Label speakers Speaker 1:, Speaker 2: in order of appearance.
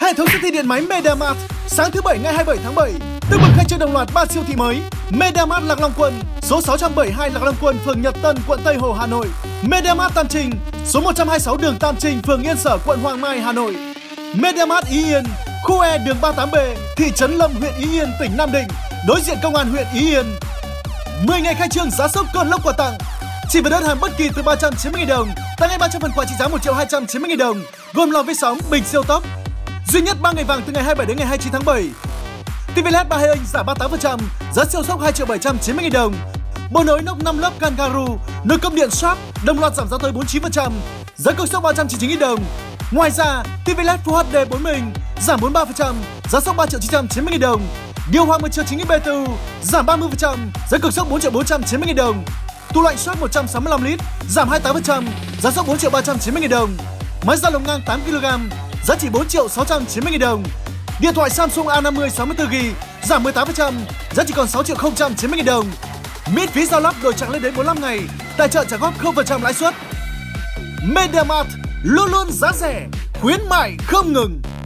Speaker 1: Hệ thống siêu thị điện máy MediaMart sáng thứ Bảy ngày 27 tháng 7 tưng bừng khai trương đồng loạt 3 siêu thị mới. MediaMart Lạc Long Quân, số 672 Lạc Long Quân, phường Nhật Tân, quận Tây Hồ, Hà Nội. MediaMart Tam Trinh, số 126 đường Tam Trinh, phường Yên Sở, quận Hoàng Mai, Hà Nội. MediaMart Ý Yên, khu E đường 38B, thị trấn Lâm, huyện Ý Yên, tỉnh Nam Định, đối diện công an huyện Ý Yên. 10 ngày khai trương giá sốc cơn lốc quà tặng. Chỉ với đơn hàng bất kỳ từ 390.000 đồng, tặng ngay 300 phần quà trị giá 1.290.000 đồng, gồm lò vi sóng, bình siêu tốc. Duy nhất 3 ngày vàng từ ngày 27 đến ngày 29 tháng 7. TV LED 32 inch giảm 38%, giá siêu sốc 2.790.000 đồng. Bộ nối nóc 5 lớp Kangaroo, nồi cơm điện Sharp đồng loạt giảm giá tới 49%, giá cực sốc 399.000 đồng. Ngoài ra, TV LED Full HD 40 inch giảm 43%, giá sốc 3.990.000 đồng. Điều hòa 10.9 BTU giảm 30%, giá cực sốc 4.490.000 đồng. Tủ lạnh Sharp 165 lít giảm 28%, giá sốc 4.390.000 đồng. Máy giặt lồng ngang 8 kg, giá chỉ 4.690.000 đồng. Điện thoại Samsung A50 64GB giảm 18%, giá chỉ còn 6.090.000 đồng. Miễn phí giao lắp đổi chặng lên đến 45 ngày, tài trợ trả góp 0% lãi suất. MediaMart luôn luôn giá rẻ, khuyến mại không ngừng.